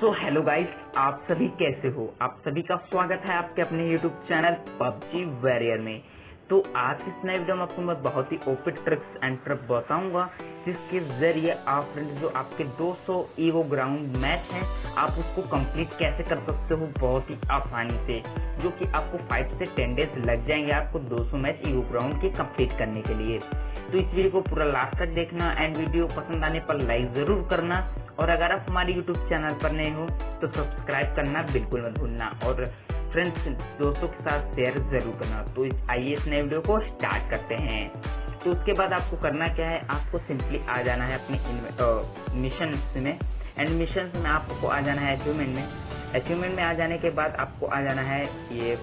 So hello guys, आप सभी कैसे हो। आप सभी का स्वागत है आपके अपने यूट्यूब चैनल पबजी वॉरियर में। तो आज इस नए वीडियो में आपको मैं बहुत ही ओपी ट्रिक्स एंड ट्रिक बताऊंगा जिसके जरिए आप फ्रेंड्स जो आपके 200 एवोग्राउंड मैच हैं आप उसको कंप्लीट कैसे कर सकते हो बहुत ही आसानी से, जो कि आपको 5 से 10 डेज लग जाएंगे आपको 200 मैच एवोग्राउंड के कंप्लीट करने के लिए। तो इस वीडियो को पूरा लास्ट तक देखना एंड वीडियो पसंद आने पर लाइक जरूर करना, और अगर आप हमारे यूट्यूब चैनल पर नए हो तो सब्सक्राइब करना बिल्कुल मत भूलना, और फ्रेंड्स दोस्तों के साथ शेयर जरूर करना। तो आइए इस नए वीडियो को स्टार्ट करते हैं। तो उसके बाद आपको करना क्या है, आपको सिंपली आ जाना है अपने मिशन में, एंड मिशन में आपको आ जाना है अचीवमेंट में। अचीवमेंट में आ जाने के बाद आपको आ जाना है ये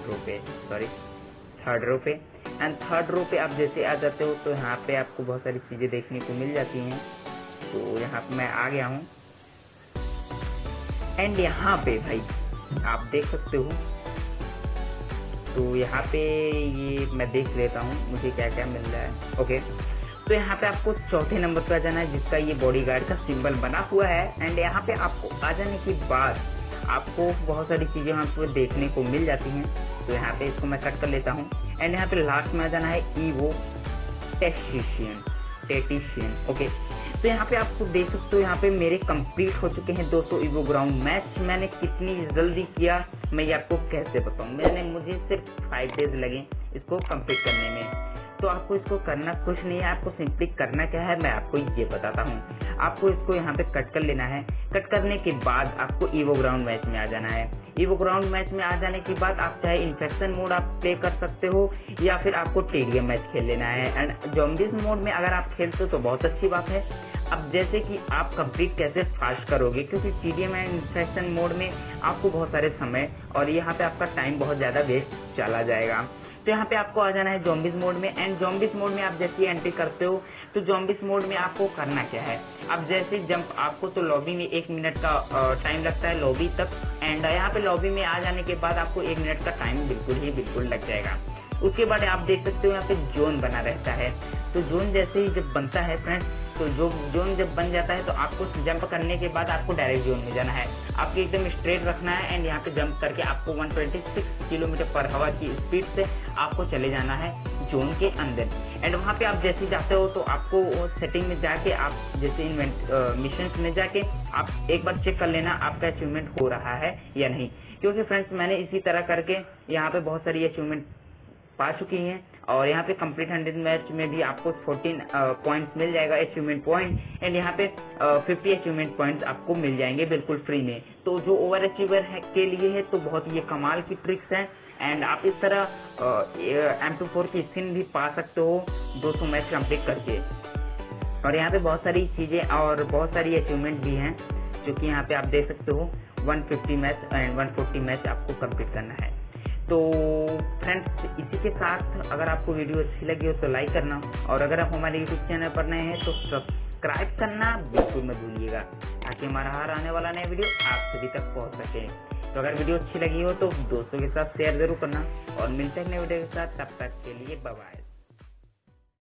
थर्ड रो पे, एंड थर्ड रो पे आप जैसे आ जाते हो तो यहाँ पे आपको बहुत सारी चीजें देखने को मिल जाती हैं। तो यहाँ पे मैं आ गया हूँ, एंड यहाँ पे भाई आप देख सकते हो। तो यहाँ पे ये मैं देख लेता हूँ मुझे क्या क्या मिल रहा है। ओके, तो यहाँ पे आपको चौथे नंबर पे आ जाना है जिसका ये बॉडीगार्ड का सिंबल बना हुआ है, एंड यहाँ पे आपको आ जाने के बाद आपको बहुत सारी चीजें यहाँ पे देखने को मिल जाती हैं। तो यहाँ पे इसको मैं कट कर लेता हूँ, एंड यहाँ पे लास्ट में आ जाना है ईवो टेटिशियन। ओके, तो यहाँ पे आपको देख सकते हो यहाँ पे मेरे कंप्लीट हो चुके हैं 200 एवोग्राउंड मैच। मैंने कितनी जल्दी किया मैं ये आपको कैसे बताऊँ, मुझे सिर्फ 5 डेज लगे इसको कंप्लीट करने में। तो आपको इसको करना कुछ नहीं है, आपको सिंपली करना क्या है मैं आपको ये बताता हूँ। आपको इसको यहाँ पे कट कर लेना है। कट करने के बाद आपको एवोग्राउंड मैच में आ जाना है। एवोग्राउंड मैच में आ जाने के बाद आप चाहे इन्फेक्शन मोड आप प्ले कर सकते हो या फिर आपको टेडियम मैच खेल लेना है। एंड जॉम्बीज मोड में अगर आप खेलते हो तो बहुत अच्छी बात है। अब जैसे कि आप कंप्लीट कैसे फास्ट करोगे, क्योंकि टीडीएम एंड इन्फेक्शन मोड में आपको बहुत सारे समय और यहाँ पे आपका टाइम बहुत ज्यादा वेस्ट चला जाएगा। तो यहाँ पे आपको आ जाना है जॉम्बीज मोड में, एंड जॉम्बीज मोड में आप जैसे एंट्री करते हो तो जॉम्बीज मोड में आपको करना क्या है, अब जैसे जंप आपको तो लॉबी में 1 मिनट का टाइम लगता है लॉबी तक, एंड यहाँ पे लॉबी में आ जाने के बाद आपको 1 मिनट का टाइम बिल्कुल लग जाएगा। उसके बाद आप देख सकते हो यहाँ पे जोन बना रहता है। तो जोन जैसे ही जब बनता है फ्रेंड्स, तो जो जोन जब बन जाता है तो आपको जंप करने के बाद आपको डायरेक्ट जोन में जाना है। आपको एकदम स्ट्रेट रखना है, एंड यहाँ पे जंप करके आपको 126 किलोमीटर पर आवर की स्पीड से आपको चले जाना है जोन के अंदर। एंड वहाँ पे आप जैसे जाते हो तो आपको सेटिंग में जाके आप जैसे मिशन में जाके आप एक बार चेक कर लेना आपका अचीवमेंट हो रहा है या नहीं, क्योंकि फ्रेंड्स मैंने इसी तरह करके यहाँ पे बहुत सारी अचीवमेंट पा चुकी हैं। और यहाँ पे कंप्लीट 100 मैच में भी आपको 14 पॉइंट्स मिल जाएगा अचीवमेंट पॉइंट, एंड यहाँ पे 50 अचीवमेंट पॉइंट्स आपको मिल जाएंगे बिल्कुल फ्री में। तो जो ओवर अचीवर है के लिए है तो बहुत ये कमाल की ट्रिक्स हैं, एंड आप इस तरह M24 की स्किन भी पा सकते हो 200 मैच कंप्लीट करके। और यहाँ पे बहुत सारी चीजें और बहुत सारी अचीवमेंट भी हैं जो कि यहाँ पे आप देख सकते हो। 150 मैच एंड 140 मैच आपको कंप्लीट करना है। तो फ्रेंड्स इसी के साथ अगर आपको वीडियो अच्छी लगी हो तो लाइक करना, और अगर आप हमारे यूट्यूब चैनल पर नए हैं तो सब्सक्राइब करना बिल्कुल मत भूलिएगा, ताकि हमारा हर आने वाला नया वीडियो आप सभी तक पहुंच सके। तो अगर वीडियो अच्छी लगी हो तो दोस्तों के साथ शेयर जरूर करना, और मिलते हैं नए वीडियो के साथ, तब तक के लिए बाय बाय।